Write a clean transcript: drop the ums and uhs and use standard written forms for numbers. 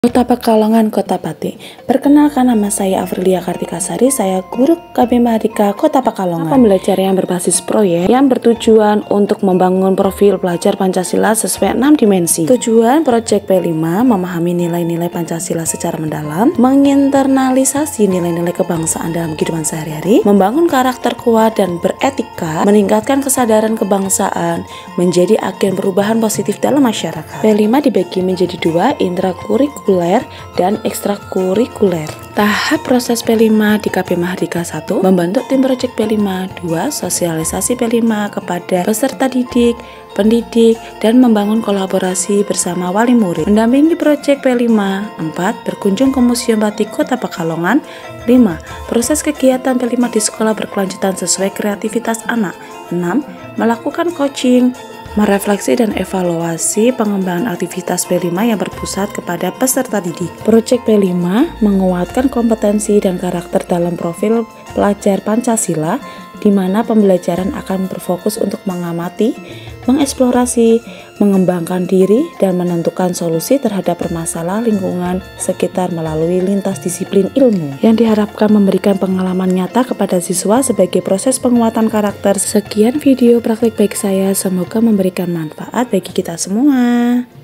Kota Pekalongan, Kota Pati. Perkenalkan, nama saya Afrilia Kartikasari, saya guru KB Mahardika Kota Pekalongan. Pembelajaran yang berbasis proyek yang bertujuan untuk membangun profil pelajar Pancasila sesuai 6 dimensi. Tujuan proyek P5 memahami nilai-nilai Pancasila secara mendalam, menginternalisasi nilai-nilai kebangsaan dalam kehidupan sehari-hari, membangun karakter kuat dan beretika, meningkatkan kesadaran kebangsaan, menjadi agen perubahan positif dalam masyarakat. P5 dibagi menjadi dua, intrakurikuler dan ekstrakurikuler. Tahap proses P5 di KB Mahardika 1, membentuk tim proyek P5, 2, sosialisasi P5 kepada peserta didik, pendidik, dan membangun kolaborasi bersama wali murid. Mendampingi proyek P5, 4, berkunjung ke Museum Batik Kota Pekalongan. 5, proses kegiatan P5 di sekolah berkelanjutan sesuai kreativitas anak. 6, melakukan coaching, merefleksi dan evaluasi pengembangan aktivitas P5 yang berpusat kepada peserta didik. Proyek P5 menguatkan kompetensi dan karakter dalam profil pelajar Pancasila, di mana pembelajaran akan berfokus untuk mengamati, mengeksplorasi, mengembangkan diri, dan menentukan solusi terhadap permasalahan lingkungan sekitar melalui lintas disiplin ilmu yang diharapkan memberikan pengalaman nyata kepada siswa sebagai proses penguatan karakter. Sekian video praktik baik saya, semoga memberikan manfaat bagi kita semua.